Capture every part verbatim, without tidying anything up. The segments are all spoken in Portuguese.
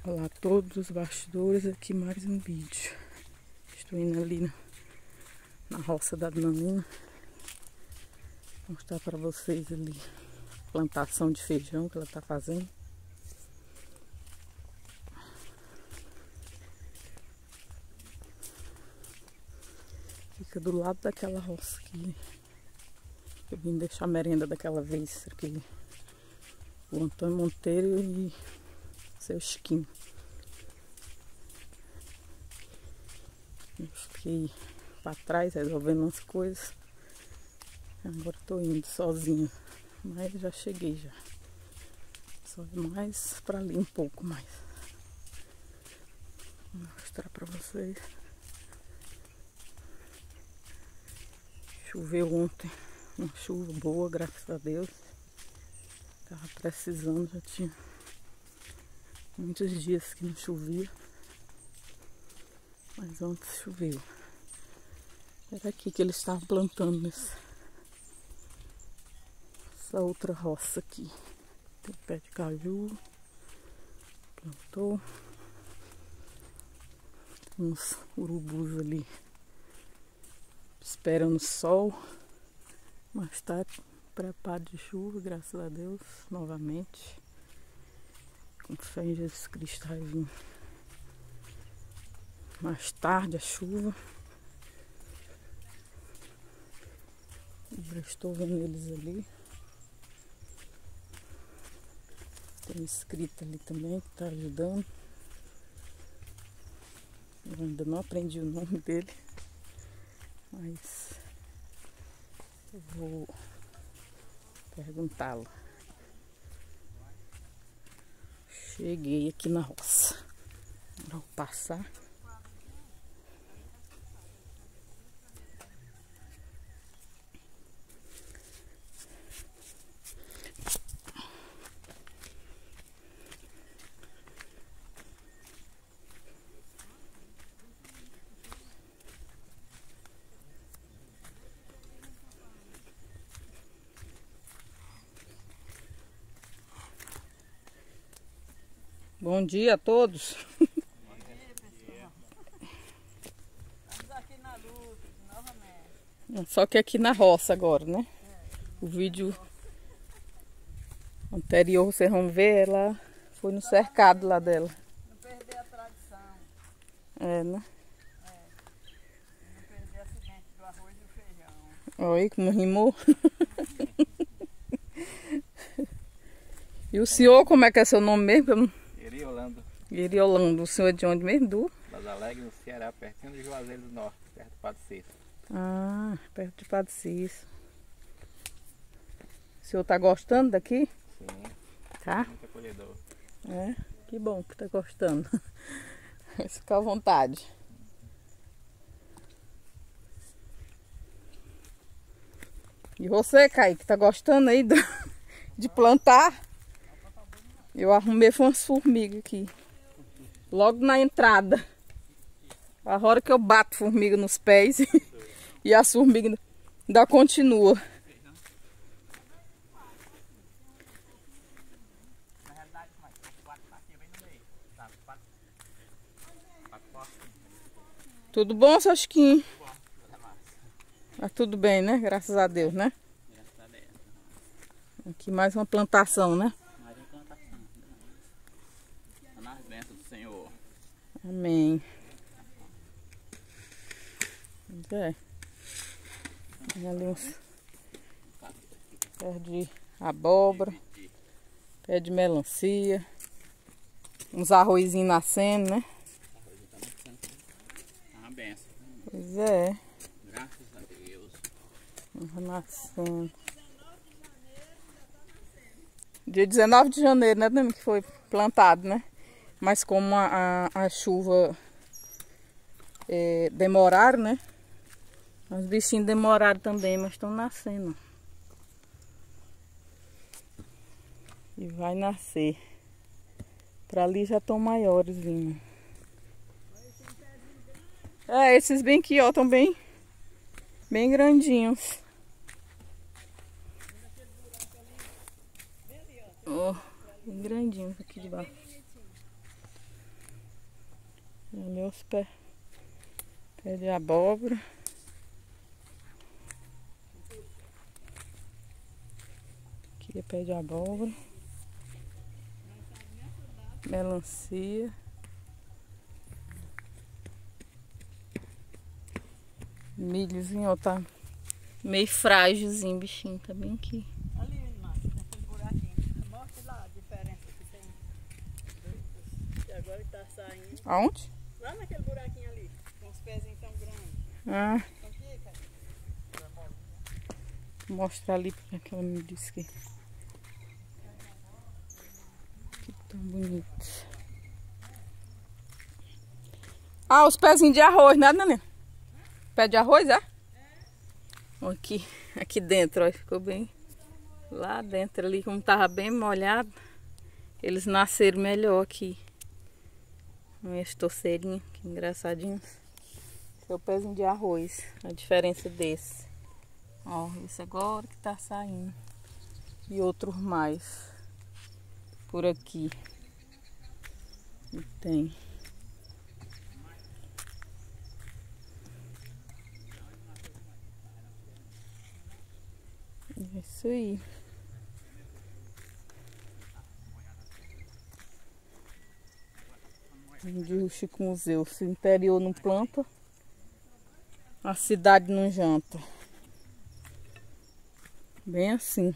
Olá a todos os bastidores, aqui mais um vídeo. Estou indo ali na, na roça da Dona Nina. Vou mostrar para vocês ali a plantação de feijão que ela está fazendo. Fica do lado daquela roça que eu vim deixar a merenda daquela vez, aquele, o Antônio Monteiro e seu Chiquinho. Eu fiquei para trás resolvendo umas coisas. Agora estou indo sozinha, mas já cheguei já. Só mais para ali um pouco mais. Vou mostrar para vocês. Choveu ontem, uma chuva boa, graças a Deus. Tava precisando, já tinha muitos dias que não chovia. Mas ontem choveu. Era aqui que eles estavam plantando nessa, essa outra roça aqui. Tem pé de caju. Plantou. Tem uns urubus ali esperando o sol. Mas está preparado de chuva, graças a Deus, novamente. Com fé em Jesus Cristo vai vir mais tarde a chuva. Já estou vendo eles ali. Tem um inscrito ali também que está ajudando. Eu ainda não aprendi o nome dele, mas eu vou perguntá-lo. Cheguei aqui na roça. Agora vou passar. Bom dia a todos. Bom dia, pessoal. Estamos aqui na luta, novamente. Só que aqui na roça agora, né? É. O vídeo anterior, vocês vão ver, ela foi no cercado lá dela. Não perder a tradição. É, né? É. Não perder a semente do arroz e o feijão. Olha aí como rimou. E o senhor, como é que é seu nome mesmo? Iriolando. Iriolando. O senhor é de onde mesmo? Do? Das Alegres, no Ceará, pertinho do Juazeiro do Norte, perto do Padre Cícero. Ah, perto de Padre Cícero. O senhor tá gostando daqui? Sim, Tá? muito acolhedor. É, que bom que tá gostando. Fica à vontade. E você, Kaique, tá gostando aí do, de plantar? Eu arrumei umas formigas aqui. Logo na entrada. A hora que eu bato formiga nos pés e as formigas ainda continua. Tudo bom, seu Chiquinho? Tá tudo bem, né? Graças a Deus, né? Graças a Deus. Aqui mais uma plantação, né? Mais uma plantação. Nas bênçãos do Senhor. Amém. Pois é. Tem ali uns pé de abóbora, pé de melancia, uns arrozinhos nascendo, né? É uma bênção. Pois é. Graças a Deus. Nascendo. Dia dezenove de janeiro, né, Dani, que foi plantado, né? Mas como a, a, a chuva é, demoraram, né? Os bichinhos demoraram também, mas estão nascendo. E vai nascer. Pra ali já estão maiores vindo. É, esses bem aqui, ó, estão bem, bem grandinhos. Ó, bem grandinhos aqui de baixo. Ali os pés. Pé de abóbora. Aqui é pé de abóbora. Melancia. Milhozinho, ó, tá meio frágilzinho, bichinho, tá bem aqui. Ali, Márcia, naquele buraquinho. Mostra lá a diferença que tem. Que agora que tá saindo. Aonde? Lá naquele buraquinho ali, com os pezinhos tão grandes. Ah, Aqui, cara. vou mostrar ali porque ela me disse que. Que tão bonito. Ah, os pezinhos de arroz, né, Nenê? Pé de arroz, é? Ó, aqui, aqui dentro, ó, ficou bem lá dentro ali, como tava bem molhado, eles nasceram melhor aqui. Esse torceirinho, que engraçadinho. Esse é o pezinho de arroz, a diferença desse. Ó, esse agora que tá saindo. E outros mais por aqui. E tem. É isso aí. De o Chico Museu. Se o interior não planta, a cidade não janta. Bem assim.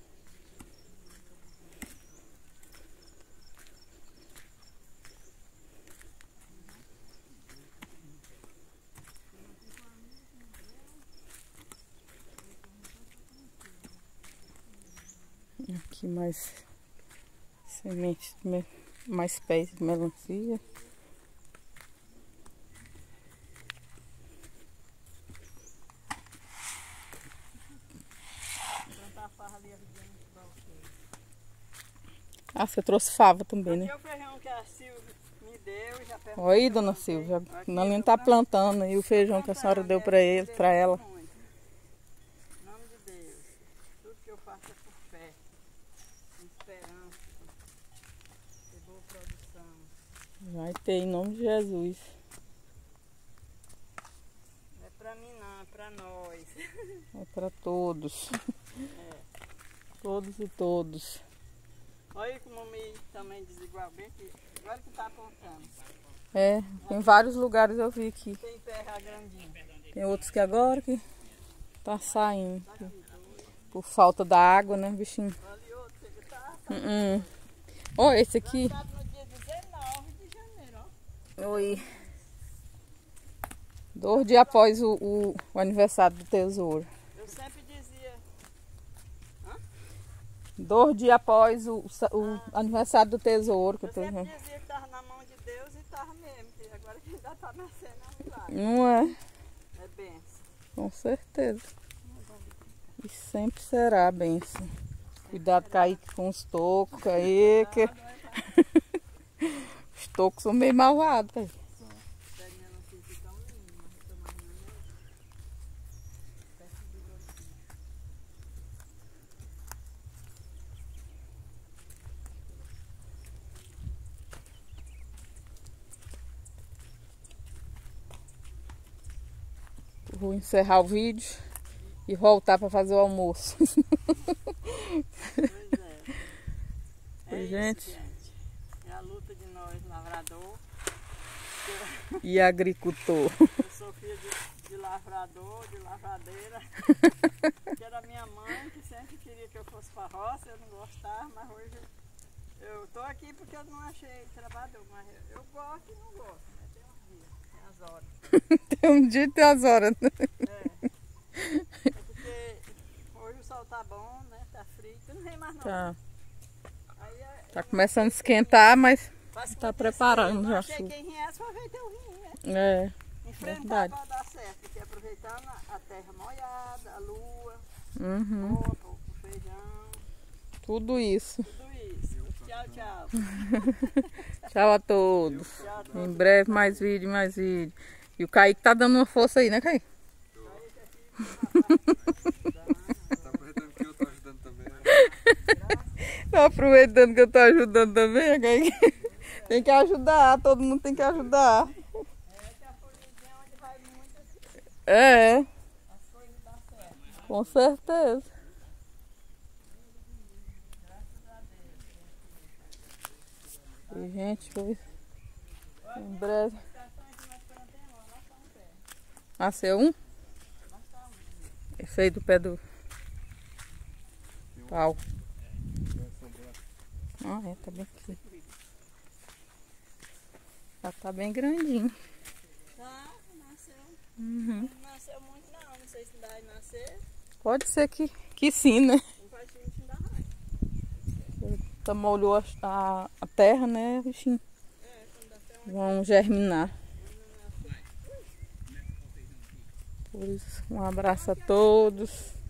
Aqui mais sementes, mais pés de melancia. Ah, você trouxe fava também, né? Aqui é o feijão que a Silvia me deu, já perguntei. Oi, dona Silvia, não nem tá plantando aí o feijão que a senhora deu para ele, para ela. Em nome de Deus, tudo que eu faço é por fé, com esperança, ter boa produção. Vai ter, em nome de Jesus. Não é pra mim não, é pra nós. É para todos. É. Todos e todos. Olha como o milho também desigual, bem que agora que tá apontando. É, tem vários lugares eu vi aqui. Tem terra grandinha. Tem outros que agora que tá saindo. Por falta da água, né, bichinho? Ali outro que tá Uh -uh. Ó, esse aqui. plantado no dia dezenove de janeiro, ó. Oi. Dois dias após o, o, o aniversário do tesouro. Eu sempre dizia, Dois dias após o, o ah. aniversário do tesouro. Que eu eu tô sempre vendo. dizia que tava na mão de Deus e tava mesmo, que agora que ainda tá nascendo é um milagre. Não é? É benção. Com certeza. E sempre será benção. Cuidado, Kaique, com os tocos aí. Que... Os tocos são meio malvados, Kaique. Vou encerrar o vídeo e voltar para fazer o almoço. Pois é. Oi, É gente. isso, gente. É a luta de nós, lavrador. E agricultor. Eu sou filha de, de lavrador, de lavradeira. Que era minha mãe, que sempre queria que eu fosse para a roça, eu não gostava, mas hoje eu tô aqui porque eu não achei trabalhador. Mas eu, eu gosto e não gosto, né? Tem uns dias, tem as horas. Tem um dia e tem as horas. É. É porque hoje o sol tá bom, né? Tá frio, não vem mais não. Tá, Aí, é- tá começando a esquentar, mas Faz tá com preparando eu já a achei chuva. quem viesse vai ver teu rim, né? É, Enfrentar verdade. para dar certo, porque aproveitando a terra molhada, a lua, Uhum, roupa, o feijão, tudo isso. tudo isso. Tchau, tchau. Tchau a todos. Tchau a todos. Em breve mais vídeo, mais vídeo. E o Kaique tá dando uma força aí, né, Kaique? Tá aproveitando que eu tô ajudando também. Tá aproveitando que eu tô ajudando também, Kaique. Tem que ajudar, todo mundo tem que ajudar. É, As coisas dão certo. com certeza. Graças a Deus. E, gente, foi em breve. Nasceu um? Esse aí do pé do pau. Ah, é, tá bem aqui. Já tá bem grandinho. Tá, nasceu. Uhum. Não nasceu muito não, não sei se vai nascer. Pode ser que, que sim, né? Não faz gente ainda raiva. Tá, molhou a, a, a terra, né, bichinho? É, quando dá até uma Vão germinar. Por isso, um abraço a todos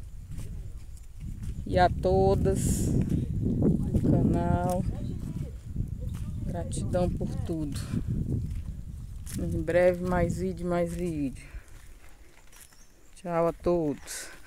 e a todas do canal. Gratidão por tudo. Em breve mais vídeo, mais vídeo. Tchau a todos.